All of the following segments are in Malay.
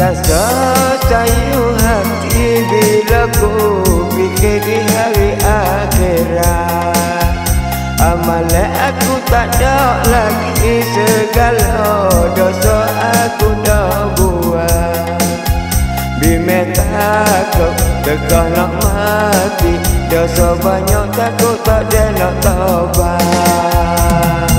Rasa sayu hati bila ku fikir di hari akhirat. Amalan aku tak ada lagi, segala dosa aku dah buat. Bime takut dekah nak mati, dosa banyak takut tak ada nak taubat.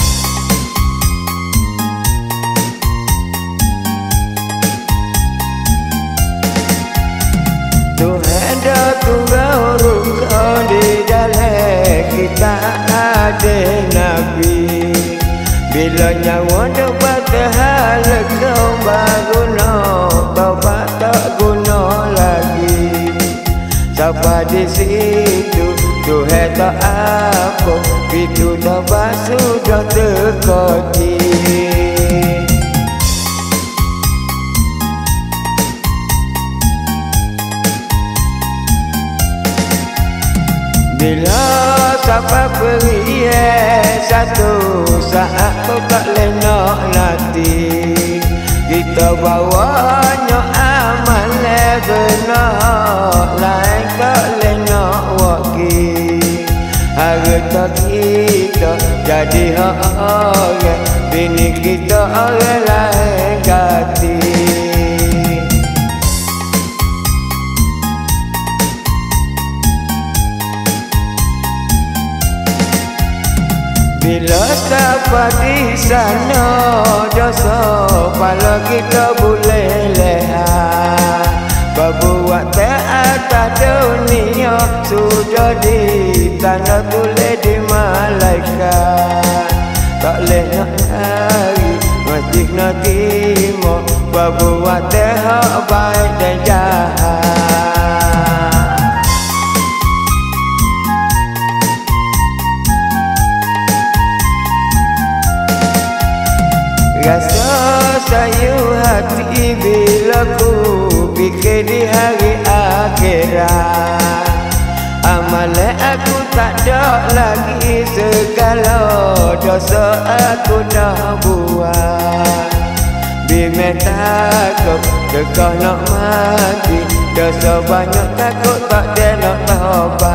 Tuhan dah turun ruka di dalam kita ada Nabi. Bila nyawa dapat terhala kau baru nak taubat tak guna lagi. Siapa di situ Tuhan tak apa, pintu taubat sudah terkunci. Bila siapa pergi satu saat kau tak lenak nanti, kita bawanya amal benar, lain tak lenak waki. Harta kita jadi hak orang, bini kita orang lain ganti. Bila sampai di sana dosa pala kita boleh lihat. Berbuat taat dunia sudah ditanda tulis di malaikat. Tak boleh nak hari masjid nak terima, berbuat hak baik dan jahat. Rasa sayu hati bila ku fikir di hari akhirat. Amalan aku tak ada lagi, segala dosa aku dah buat. Bime takut dekah nak mati, dosa banyak takut tak ada nak taubat.